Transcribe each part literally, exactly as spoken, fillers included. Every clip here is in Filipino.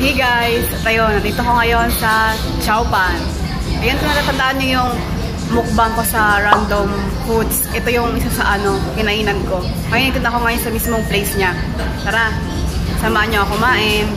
Hey guys, at ayun, nandito ko ngayon sa Chowpan. Ayun, kung natatandaan nyo yung mukbang ko sa random foods, ito yung isa sa ano, kinainan ko. Ngayon, ikita ko ngayon sa mismong place niya. Tara, samahan nyo ako kumain.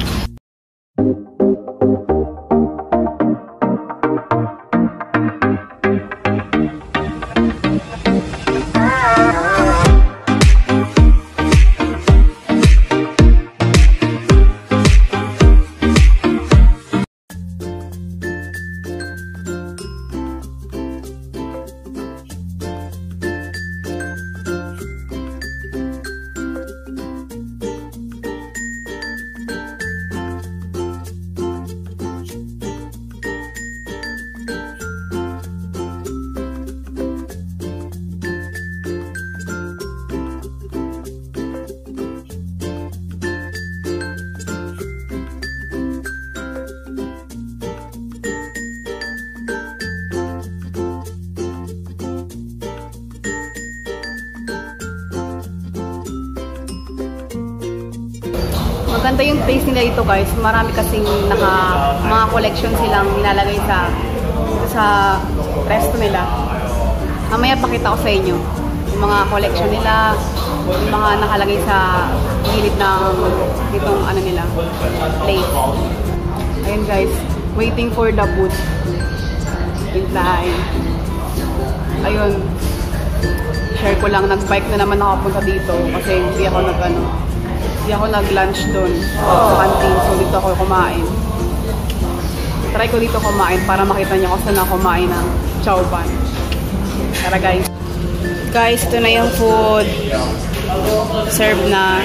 Maganda yung place nila dito guys. Marami kasing naka, mga collection silang nilalagay sa sa resto nila. Mamaya pakita ko sa inyo yung mga collection nila, yung mga nakalagay sa gilid ng itong ano nila, place. Ayun guys, waiting for the booth. Hintay. Ayun. Share ko lang, nag-bike na naman ako punta dito kasi hindi ako nag-ano. Hindi ako nag-lunch doon sa canteen. So, dito ako kumain. Try ko dito kumain para makita niyo kung saan ako kumain ng Chowpan. Tara guys. Guys, ito na yung food. Serve na.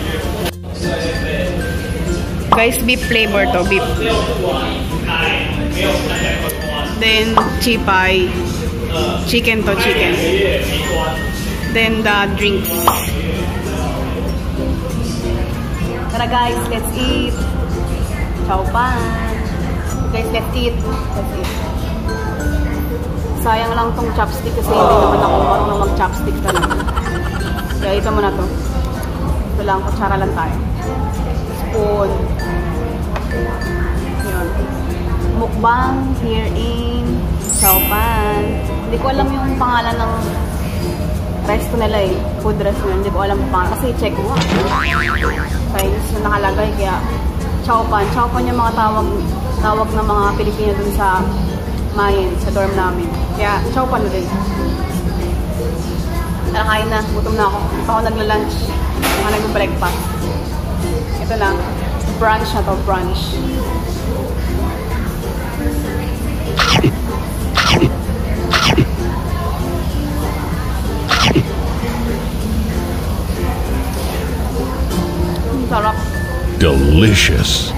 Guys, beef flavor to. Beef. Then, chipay. Chicken to chicken. Then, the drinks. Tara guys, let's eat. Chowpan. Guys, let's eat. Let's eat. Sayang lang tong chopstick kasi hindi naman ako marunong mag-chopstick talaga. Kaya ito muna to. Ito lang, kutsara lang tayo. Spoon. Yun. Mukbang here in Chowpan. Hindi ko alam yung pangalan ng resto nila eh. Food resto nila. Hindi ko alam pa. Kasi check mo. Chinese yung nakalagay. Kaya Chowpan. Chowpan yung mga tawag tawag ng mga Pilipino dun sa Mayan, sa dorm namin. Kaya Chowpan na din. Tara, kain na. Gutom na ako. Ito ako nagla-lunch. Mga nag-breakfast. Ito na. Brunch na to. Brunch. Sarap. Delicious.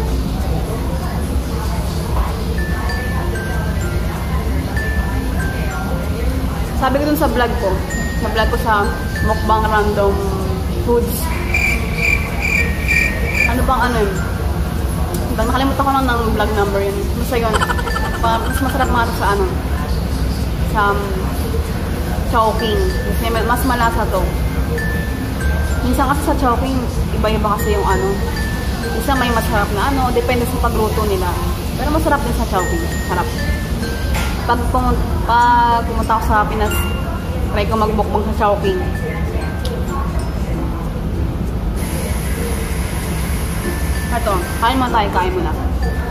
Sabi ko dun sa vlog ko, sa vlog ko sa mukbang random foods. Ano bang ano yun? Nakalimutan ko lang ng vlog number yun. Basta yun, mas masarap mga sa ano, sa um, Chowking. Kasi mas malasa to. Minsan kasi sa Chowking, iba-iba kasi yung ano. Isa may masarap na ano, depende sa pagluto nila. Pero masarap din sa Chowking. Sarap. Pag pumunta, pag pumunta ako sa Pinas, try ko magbukbang sa Chowking. Ito, kain mo tayo, kain mo na.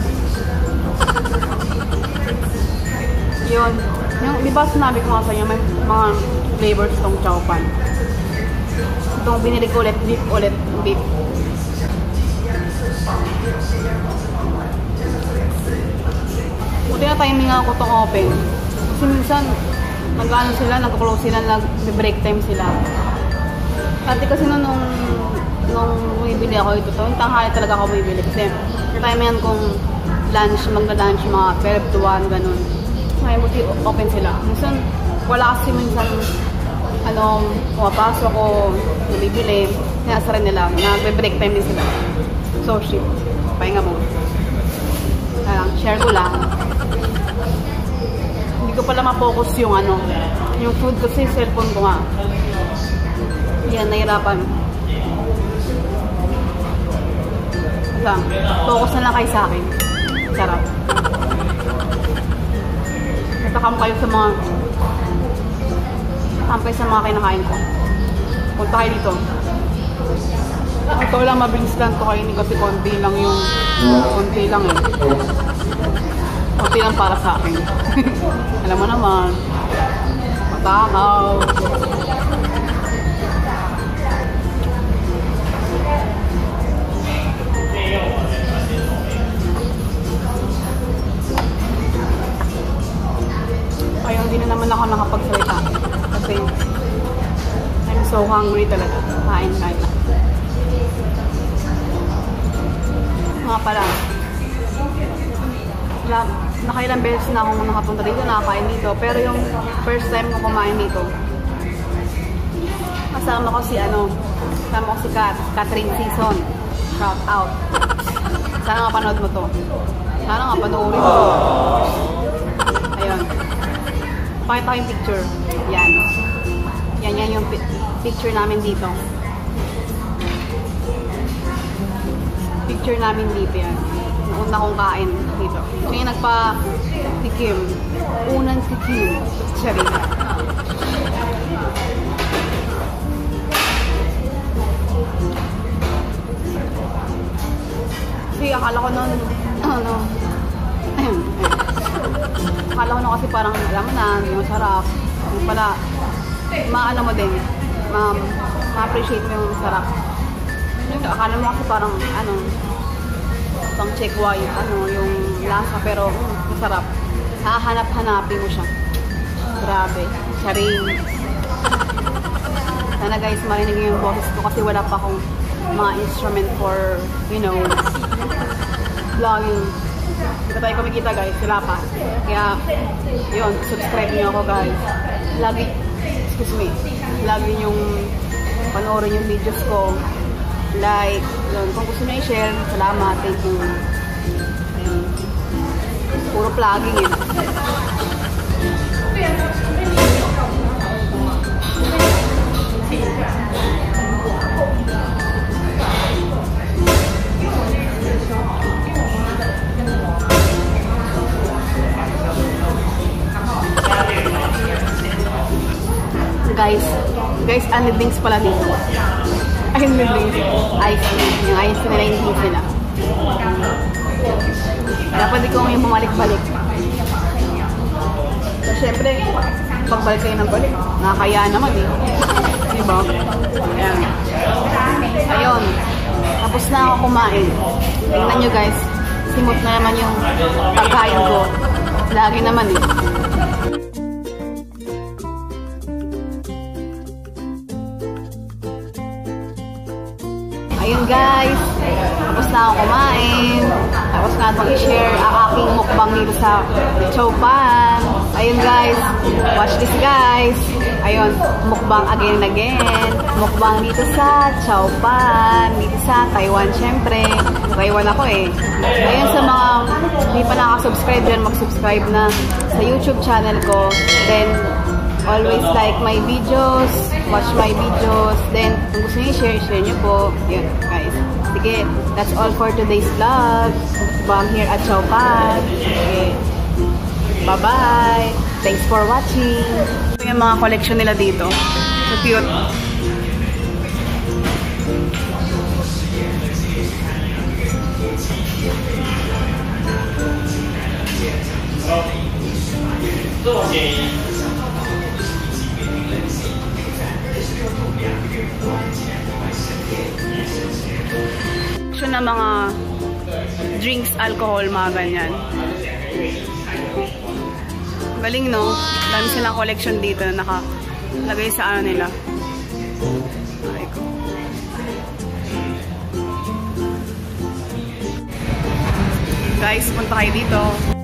Yun. Yung, di ba sinabi ko nga sa inyo, may mga flavors itong Chowpan. Itong binili ko ulit, beef ulit, beef. Buti na timing nga ako itong open. Kasi minsan, nag-ano sila, nag-close sila, nag-break time sila. Dati kasi nung, nung, nung bumibili ako ito, yung tanghali talaga ako bumibili. Kasi, yung timingan kong lunch, magna-lunch, mga twelve to one, ganun. Ngayon, buti open sila. Minsan, wala kasi minsan, anong pumapasok ko, nabibili, sinasa rin nila, nag-break time din sila. So, shit. Pahinga mo. Ayan, share ko lang. Hindi ko pala ma-focus yung ano, yung food kasi cellphone ko nga. Yan, nahirapan. Basta, focus na lang kayo sa akin. Sarap. Natakam kayo sa mga tampay sa mga kinakain ko. Punta kayo dito. Ito lang, mabilis lang ito kayo kasi konti lang yung konti lang eh. Konti lang para sa akin. Alam mo naman, matakaw. Kaya hindi na naman ako nakapagsalita kasi I'm so hungry talaga. Kain, kain na. Mga pala, nakailang beses na akong nakapunta dito, nakakain dito. Pero yung first time ko kumain dito, kasama ko si ano, kasama ko si Kat, Catherine Season. Shout out. Sana nga panood mo to. Sana nga panoorin mo. Ayun. Pakita ko yung picture. Yan. Yan, yan yung picture namin dito. Picture namin dito yan. Nauna kong kain dito. So yung nagpa-tikim. Unang tikim. Charing. Kasi akala ko nun, ano, akala ko nun kasi parang, alam mo na, hindi masarap. Yung pala, maano mo din, ma-appreciate mo yung sarap. Akala mo kasi parang, ano, pang check why, ano, yung lasa, pero mm, masarap. Hahanap-hanapin mo siya. Grabe. Charing. Sana guys, marinig yung boses ko kasi wala pa akong mga instrument for, you know, vlogging. Hindi pa tayo kumikita guys, sila pa. Kaya, yun, subscribe niyo ako guys. Lagi, excuse me, lagi yung panoorin yung videos ko. Like, yun, kung gusto nyo i-share, salamat, thank you. Ayun. Puro vlogging eh. Guys, guys, ano drinks pala dito? Ay, may drinks. Ice cream. Yung ice cream nila yung drinks nila. Dapat di ko ngayon bumalik-balik. So, syempre, pagbalik kayo ng balik, nakakaya naman eh. Diba? Ayan. Ayun. Tapos na ako kumain. Tingnan nyo guys, simot na naman yung pagkain ko. Lagi naman eh. Ayun guys, tapos na ako kumain. Tapos na itong i-share ang aking mukbang dito sa Chowpan. Ayun guys, watch this guys. Ayun, mukbang again and again. Mukbang dito sa Chowpan. Dito sa Taiwan syempre. Taiwan ako eh. Ayun sa mga hindi pa nakasubscribe dyan, mag-subscribe na sa YouTube channel ko. Then, always like my videos, watch my videos, then kung gusto niyo i-share, share niyo po. Yun, guys. Sige, that's all for today's vlog. I'm here at Chowpan. Okay. Bye-bye. Thanks for watching. Ito yung mga collection nila dito. So cute. Siya na mga drinks, alcohol, mga ganyan. Galing no? Dami silang collection dito na nakalagay sa ano nila. Guys, punta kayo dito.